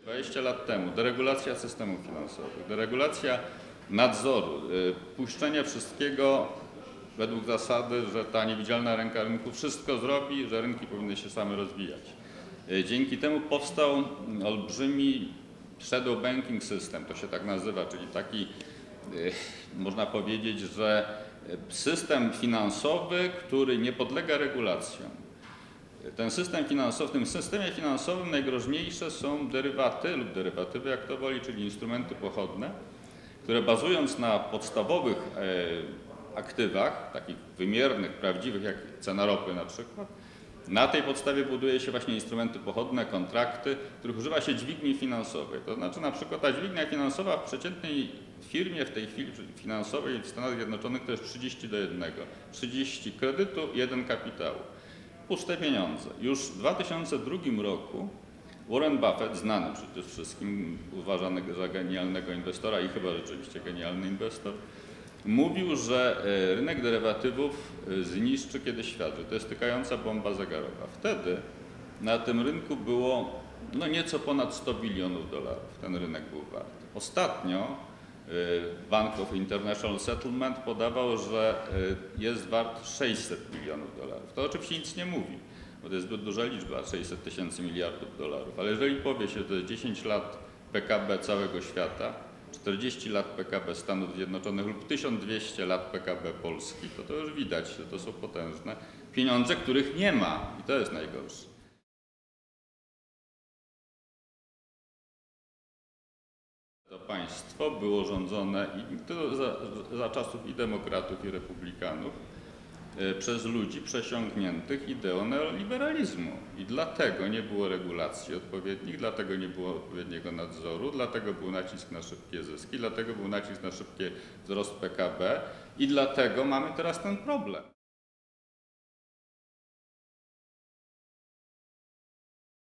20 lat temu deregulacja systemów finansowych, deregulacja nadzoru, puszczenie wszystkiego według zasady, że ta niewidzialna ręka rynku wszystko zrobi, że rynki powinny się same rozwijać. Dzięki temu powstał olbrzymi shadow banking system, to się tak nazywa, czyli taki, można powiedzieć, że system finansowy, który nie podlega regulacjom. Ten system finansowy, w tym systemie finansowym najgroźniejsze są derywaty lub derywatywy, jak to woli, czyli instrumenty pochodne, które bazując na podstawowych aktywach, takich wymiernych, prawdziwych, jak cena ropy na przykład, na tej podstawie buduje się właśnie instrumenty pochodne, kontrakty, których używa się dźwigni finansowej. To znaczy na przykład ta dźwignia finansowa w przeciętnej firmie w tej chwili finansowej w Stanach Zjednoczonych to jest 30:1. 30 kredytu, 1 kapitału. Puste pieniądze. Już w 2002 roku Warren Buffett, znany przecież wszystkim, uważany za genialnego inwestora i chyba rzeczywiście genialny inwestor, mówił, że rynek derywatywów zniszczy kiedyś świat, że to jest tykająca bomba zegarowa. Wtedy na tym rynku było nieco ponad 100 bilionów dolarów. Ten rynek był wart. Ostatnio Bank of International Settlement podawał, że jest wart 600 milionów dolarów. To oczywiście nic nie mówi, bo to jest zbyt duża liczba, 600 tysięcy miliardów dolarów. Ale jeżeli powie się, że to jest 10 lat PKB całego świata, 40 lat PKB Stanów Zjednoczonych lub 1200 lat PKB Polski, to już widać, że to są potężne pieniądze, których nie ma i to jest najgorsze. To państwo było rządzone i to za czasów i demokratów, i republikanów przez ludzi przesiąkniętych ideą neoliberalizmu. I dlatego nie było regulacji odpowiednich, dlatego nie było odpowiedniego nadzoru, dlatego był nacisk na szybkie zyski, dlatego był nacisk na szybki wzrost PKB i dlatego mamy teraz ten problem.